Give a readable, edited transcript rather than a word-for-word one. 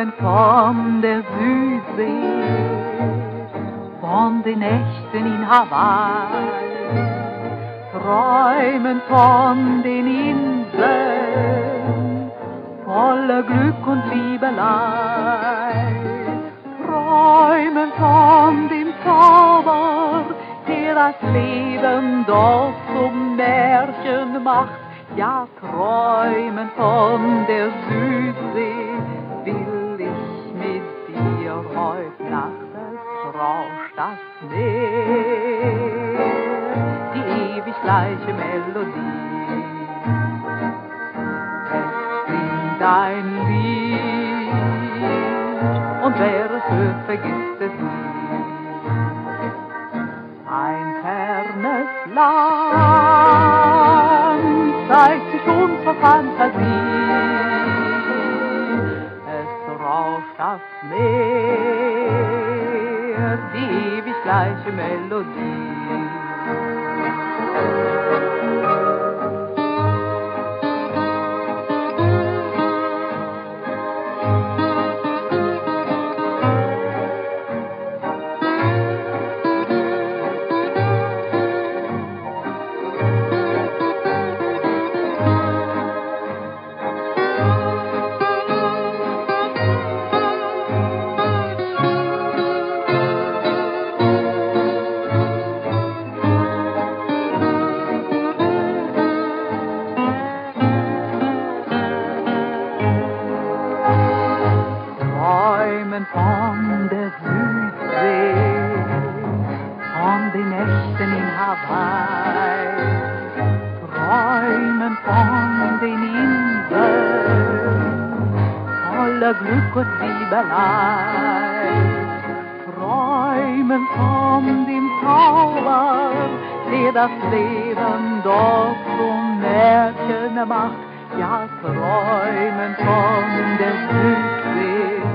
Träumen von der Südsee, von den Nächten in Hawaii, träumen von den Inseln, voller Glück und Liebelei, träumen von dem Zauber, der das Leben dort zum Märchen macht. Ja, träumen von der Südsee will ich mit dir heut Nacht. Es rauscht das Meer, die ewig gleiche Melodie. Es singt ein Lied und wer es hört, vergisst es nie. Ein fernes Land zeigt sich unserer Fantasie. Es rauscht das Meer, die ewig gleiche Melodie. Träumen von der Südsee, von den Nächten in Hawaii, träumen von den Inseln, voller Glück und Liebelei, träumen von dem Zauber, der das Leben dort zum Märchen macht. Ja, träumen von der Südsee